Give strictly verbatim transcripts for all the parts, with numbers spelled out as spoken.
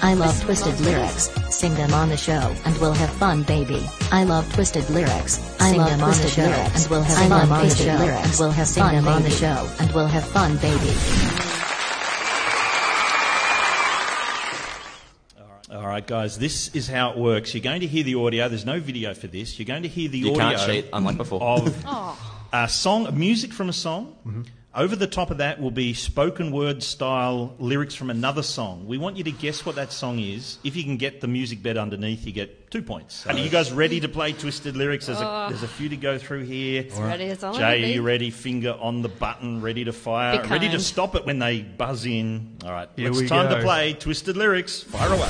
I love twisted lyrics. Sing them on the show and we'll have fun, baby. I love twisted lyrics. I love twisted lyrics and we'll have fun on the show and we'll have fun on the show and we'll have fun, baby. All right, guys, this is how it works. You're going to hear the audio. There's no video for this. You're going to hear the you audio can't cheat, unlike before. of a song, music from a song. Mm-hmm. Over the top of that will be spoken word style lyrics from another song. We want you to guess what that song is. If you can get the music bed underneath, you get two points. So, are you guys ready to play Twisted Lyrics? There's, oh. a, there's a few to go through here. It's ready as I Jay, are you ready? Finger on the button, ready to fire, Be ready to kind. stop it when they buzz in. All right, Here it's we time go. to play Twisted Lyrics. Fire away.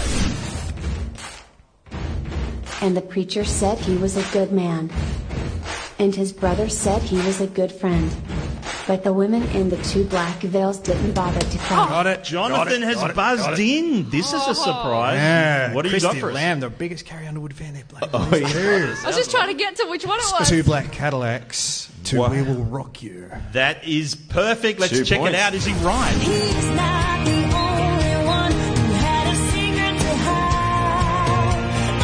And the preacher said he was a good man. And his brother said he was a good friend. But the women in the two black veils didn't bother to cry. Got it. Jonathan got it, has got it, buzzed got it. in. This is a surprise. Yeah. What do you Christie got for us? Lamb, the biggest Carrie Underwood fan there. Bloody Oh, is. yeah. I was just trying to get to which one it was. Two black Cadillacs. To Wow. We Will Rock You. That is perfect. Let's Two check points. it out. Is he right? He's not the only one who had a secret to hide.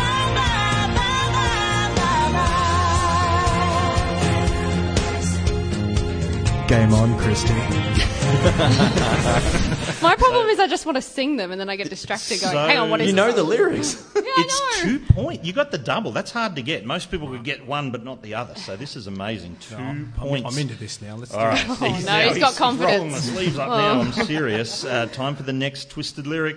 Bye, bye, bye, bye, bye. Game on, Christie. My problem is I just want to sing them and then I get distracted going, So- hang on, what is You the know song? the lyrics. Yeah, It's I know. two point. You got the double. That's hard to get. Most people could get one, but not the other. So this is amazing. Two points. I'm into this now. Let's All do right. it. Oh, no, now- he's got rolling confidence. the sleeves up now. I'm serious. Uh, time for the next Twisted Lyric.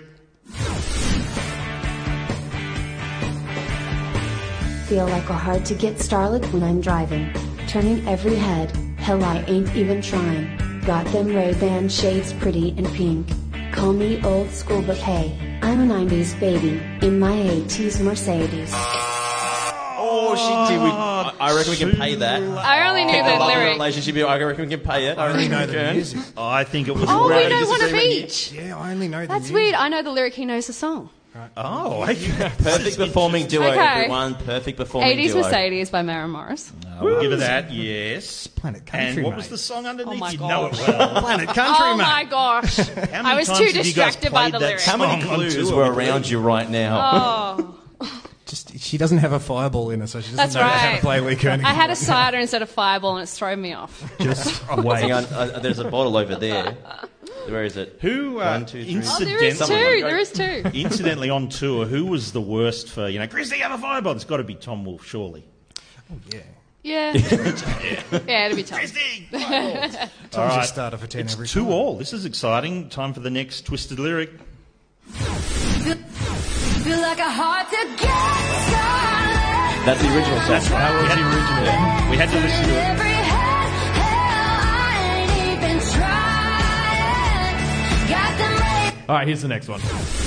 Feel like a hard to get starlet when I'm driving. Turning every head, hell I ain't even trying. Got them Ray-Ban shades pretty and pink. Call me old school but hey, I'm a nineties baby, in my eighties Mercedes. Oh, she did. We, I, I reckon we can pay that. I only knew Pick the the love of the lyric. relationship. I reckon we can pay it. I only know we the can. music. I think it was. Oh, We're we at a know one of disagreement here. each. Yeah, I only know the That's music. weird. I know the lyric, he knows the song. Oh, okay. Perfect performing duo, Okay. everyone. Perfect performing eighties duo. Mercedes by Maren Morris. We'll give it that. Yes. Planet Country, And what mate. was the song underneath? Oh my you know it gosh. well. Planet Country, Oh mate. my gosh. How many I was times too have you guys distracted by played the that lyric. How many song on clues tour were with around you right now? Oh, Just, she doesn't have a fireball in her, so she doesn't that's know how to right. play Lee Koenig. I had a cider instead of Fireball and it's thrown me off. Just Hang wait. on, uh, there's a bottle over there. Where is it? Who, uh, One, two, three. Oh, there is incidentally, two. There is two. incidentally on tour, who was the worst for, you know, Christie, have a fireball? It's got to be Tom Wolfe, surely. Oh, yeah. Yeah. Yeah, it'll be tough. Christie, fireballs. Tom's All right. just started for ten It's every two time. all. This is exciting. Time for the next Twisted Lyric. Feel like a hard to get started. That's the original song. That's right. That was we, the had, original. we had to listen to it. Every head, hell, I ain't even trying. Got them ready. All right, here's the next one.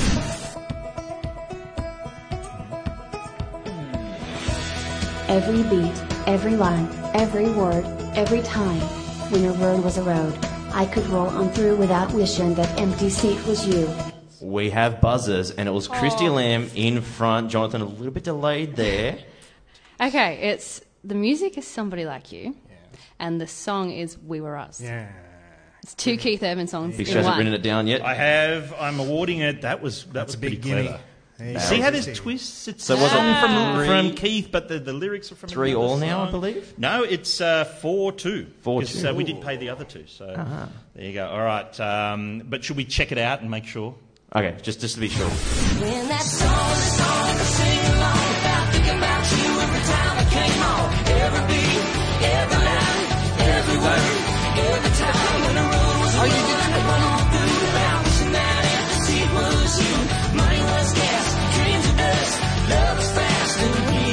Every beat, every line, every word, every time. When a road was a road, I could roll on through without wishing that empty seat was you. We have buzzers, and it was Christie Lamb in front. Jonathan, a little bit delayed there. Okay, it's the music is Somebody Like You, and the song is We Were Us. Yeah. It's two Keith Urban songs He in hasn't one. written it down yet. I have. I'm awarding it. That was that That's was a pretty big gimme. clever. There you See go. how there's twists? It's So was it song from, three- from Keith, but the, the lyrics are from Three another all now, I song. believe? No, it's uh, four two. Four Because, two. Uh, we did pay the other two, so there you go. All right, um, but should we check it out and make sure? Okay, just, just to be sure. When that song, the song I sing along without thinking about you every time I came on. Every beat, every line, every word, every time when the road was a road, I went on through without wishing that empty seat was you. Money was gas, dreams of dust, love was fast and we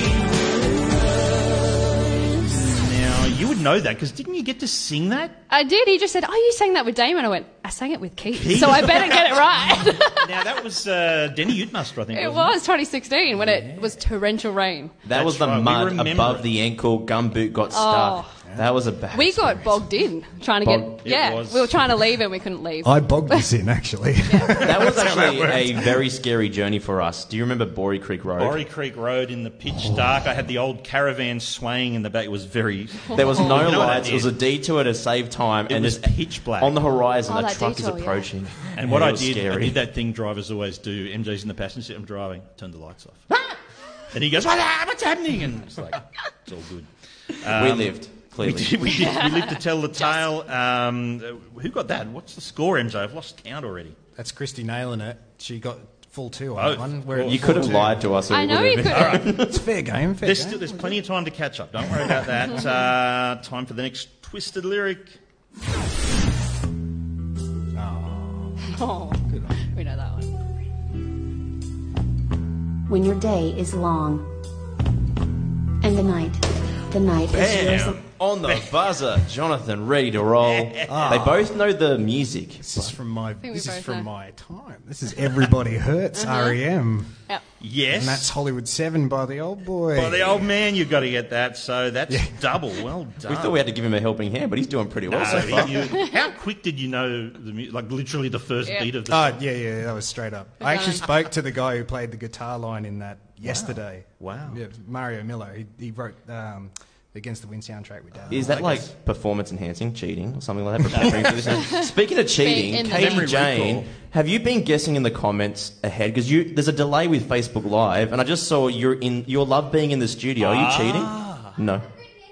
were. Now you would know that because didn't you get to sing that? I did. He just said, "Oh, you sang that with Damon." I went, "I sang it with Keith, so I better get it right." Now that was uh, Denny Utmaster, I think. It wasn't was twenty sixteen when it was torrential rain. That was the right, we mud remember above it. the ankle, gumboot got Oh, stuck. That was a bad We got experience. bogged in trying to Bog- get. Yeah, It was. we were trying to leave and we couldn't leave. I bogged this in, actually. That was actually a very scary journey for us. Do you remember Borey Creek Road? Borey Creek Road in the pitch dark. I had the old caravan swaying in the back. It was very... There was no You know what I lights. It was did? a detour to save time, It and was just pitch black. on the horizon, Oh, the that truck detour, is yeah. approaching. And what it I was did, scary. I did that thing drivers always do. M J's in the passenger seat, I'm driving, turn the lights off. And he goes, what, what's happening? And it's like, it's all good. we Um, lived, We clearly. did, we did. We lived to tell the tale. Um, who got that? What's the score, M J? I've lost count already. That's Christie nailing it. She got full two on Oh, that one. We're at You full could have two. lied to us. or I we know would you have could been- have. It's fair game, fair There's, game. still, there's plenty of time to catch up. Don't worry about that. Uh, time for the next twisted lyric. Oh, we know that one. When your day is long. And the night. The night is yours. Bam! On the buzzer, Jonathan, ready to roll. They both know the music. This is from my. think we This is both from know. my time. This is Everybody Hurts R E M, Yep. Yes. and that's Hollywood Seven by the old boy. By the old man, you've got to get that. So that's double. Well done. We thought we had to give him a helping hand, but he's doing pretty well No, so far. you- how quick did you know the mu- like literally the first Yeah. beat of the Oh song? yeah, yeah, that was straight up. Good I actually going. spoke to the guy who played the guitar line in that yesterday. Wow. Yeah, Mario Miller. He, he wrote um, Against the Wind soundtrack with Dad. Is that like performance enhancing, cheating, or something like that? Preparing for this? Speaking of cheating, in the Katie Memory Jane, recall. have you been guessing in the comments ahead? Because you there's a delay with Facebook Live, and I just saw you're in. You love being in the studio. Are you Ah. cheating? No.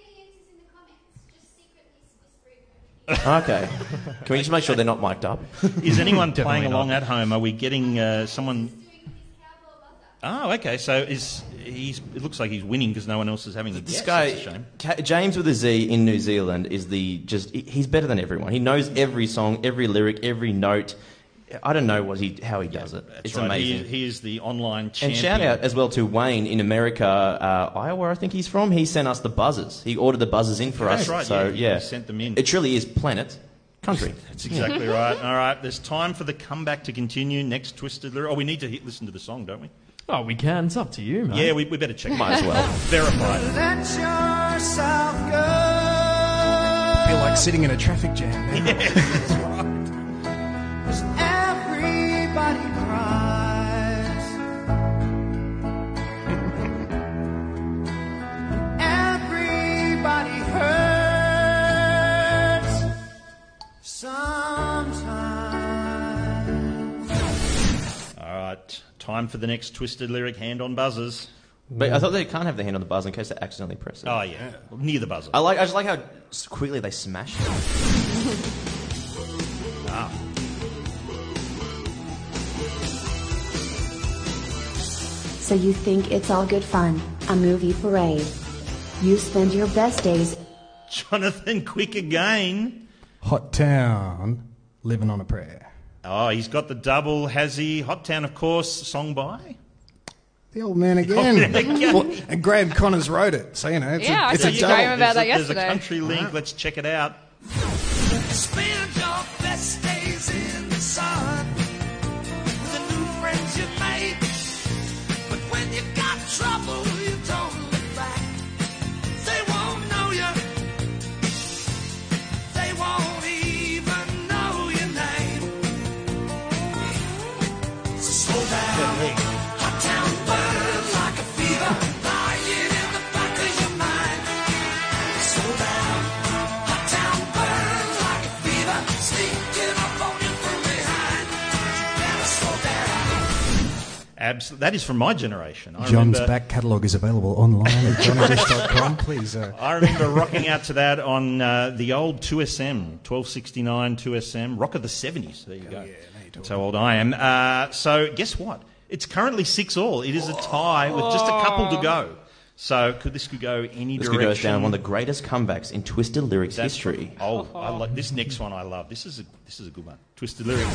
Okay. Can we just make sure they're not mic'd up? Is anyone Definitely playing not. along at home? Are we getting uh, someone? Oh, okay. So is he's? It looks like he's winning because no one else is having a This guess. guy, That's a shame. Ca- James with a Z in New Zealand, is the just. he- He's better than everyone. He knows every song, every lyric, every note. I don't know what he how he does it. That's It's right. amazing. He, he is the online And champion. shout out as well to Wayne in America, uh, Iowa, I think he's from. He sent us the buzzers. He ordered the buzzers in for That's us. right, So yeah, yeah, he sent them in. It truly is planet country. That's exactly right. All right. There's time for the comeback to continue. Next twisted lyric. Oh, we need to hit, listen to the song, don't we? Oh, we can. It's up to you, man. Yeah, we, we better check. Might as well. Verify. Let yourself go. I feel like sitting in a traffic jam. now. Everybody cries. Everybody hurts. Sometimes. All right. Time for the next twisted lyric. Hand on buzzers. But I thought they can't have the hand on the buzzer in case they accidentally press it. Oh yeah, near the buzzer. I like. I just like how s- quickly they smash it. So you think it's all good fun, a movie parade. You spend your best days. Jonathan, quick again. Hot Town, Living on a Prayer. Oh, he's got the double. Has he? Hot Town, of course. Song by. The old man again. man again. Well, and Graham Connors wrote it, so you know it's Yeah, I a, it's saw a you double. Graham about there's that a, there's a yesterday. country link. Let's check it out. Spend your best days in the sun with the new friends you made. But when you got trouble, you don't look back. They won't know you. They won't even know your name. So slow down. Hot town burns like a fever, lying in the back of your mind. Slow down. Hot town burns like a fever, sneaking up on you from behind. Better slow down. Abs- that is from my generation. I John's remember, back catalogue is available online at john english dot com. Please. Uh, I remember rocking out to that on uh, the old two S M, twelve sixty-nine two S M, rock of the seventies. There you go. That's how old I am. Uh, so guess what? It's currently six all. It is a tie with just a couple to go. So could this could go any This could direction. go down one of the greatest comebacks in Twisted Lyrics That's- history. Oh, I like this next one. I love this. Is a this is a good one. Twisted lyric.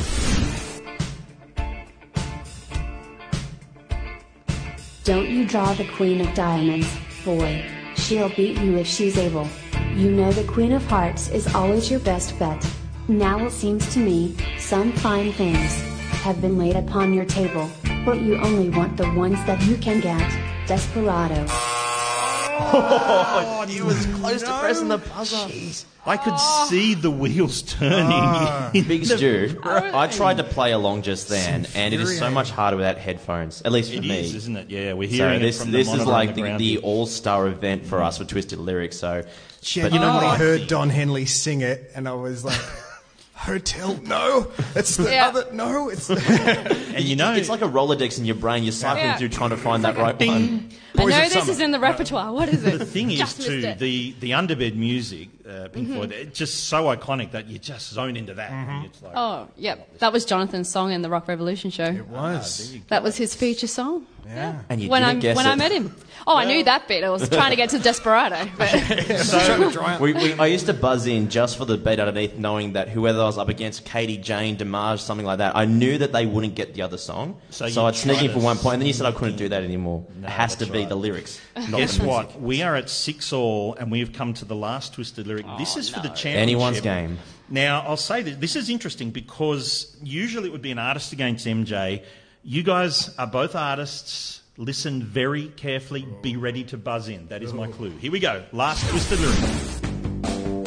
Don't you draw the queen of diamonds, boy. She'll beat you if she's able. You know the queen of hearts is always your best bet. Now it seems to me, some fine things have been laid upon your table, but you only want the ones that you can get. Desperado. Oh, he was close to pressing the buzzer. Jeez. I could see the wheels turning. Oh. in Big the Stu, brain. I tried to play along just then, and it is so much harder without headphones, at least for It me. is, isn't it? Yeah, we're So hearing this it from the this is monitor on like the, the, ground the here. all-star event for us for Twisted Lyrics. So, Genuinely you know what I heard think? Don Henley sing it, and I was like, "Hotel, no, it's the Yeah. other, no, it's." The And you know, it's like a Rolodex in your brain. You're cycling Yeah. through trying to find that right one. I Boys know of this Summer. is in the repertoire. What is it? the thing is Just missed too it. the the underbed music, uh, Pink Mm-hmm. Floyd. It's just so iconic that you just zone into that. And it's like, Oh, yep. That was Jonathan's song in the Rock Revolution show. It was. That was his feature song. Yeah. And you When I didn't guess when it. I met him. Oh, I knew that bit. I was trying to get to Desperado, but We, we, I used to buzz in just for the beat underneath, knowing that whoever I was up against, Katie, Jane, Damage, something like that, I knew that they wouldn't get the other song. So So, you I'd sneak tried in for to one point, and then you said I couldn't do that anymore. No, it has to that's be right. the lyrics. Not Guess the what? music. We are at six all, and we have come to the last Twisted Lyric. this is for the championship. Anyone's game. Now, I'll say that this is interesting because usually it would be an artist against M J. You guys are both artists. Listen very carefully. Be ready to buzz in. That is my clue. Here we go. Last Twisted Lyric.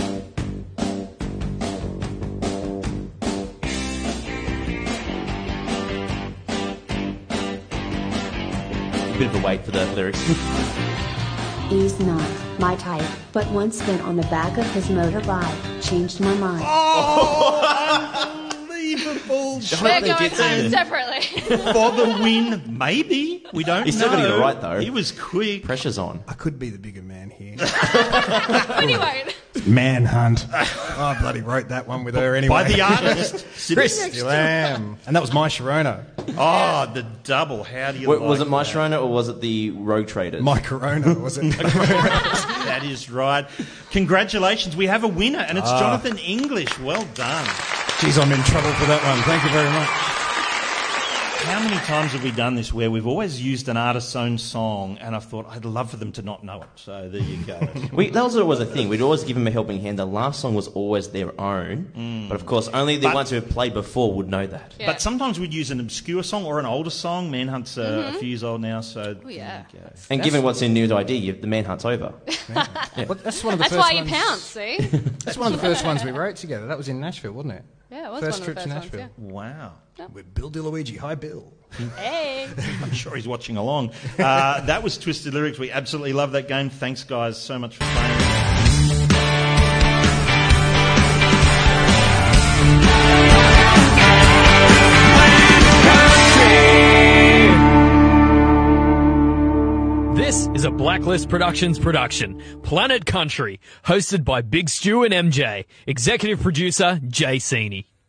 A bit of a wait for the lyrics. He's not my type, but once been on the back of his motorbike, changed my mind. Unbelievable. they're they going did say home that. separately. For the win, maybe. We don't He's know. still gonna get it right, though. He was quick. Pressure's on. I could be the bigger man here. Anyway, Manhunt. Oh, I bloody wrote that one with her anyway. By the artist. Christie Lamb. And that was my Sharona. Oh, the double. How do you Wait, like was it my that? Sharona or was it the Rogue Traders? My Corona, was it? That is right. Congratulations. We have a winner, and it's Ah. Jonathon English. Well done. Jeez, I'm in trouble for that one. Thank you very much. How many times have we done this where we've always used an artist's own song, and I thought I'd love for them to not know it. So there you go. We, that was always a thing. We'd always give them a helping hand. The last song was always their own. But of course, only the But- ones who have played before would know that. yeah. But sometimes we'd use an obscure song or an older song. Manhunt's uh, Mm-hmm. a few years old now, so Oh, yeah. And given what's in New I D, you, the manhunt's over. Well, that's one of the That's first why you ones. pounce, see? That's one of the first ones we wrote together. That was in Nashville, wasn't it? Yeah, it was First one of the trip to first Nashville. ones, wow. With Bill DeLuigi. Hi, Bill. yeah. Hey. I'm sure he's watching along. Uh, that was Twisted Lyrics. We absolutely love that game. Thanks, guys, so much for playing. This is a Blacklist Productions production. Planet Country, hosted by Big Stu and M J. Executive producer, Jay Seeney.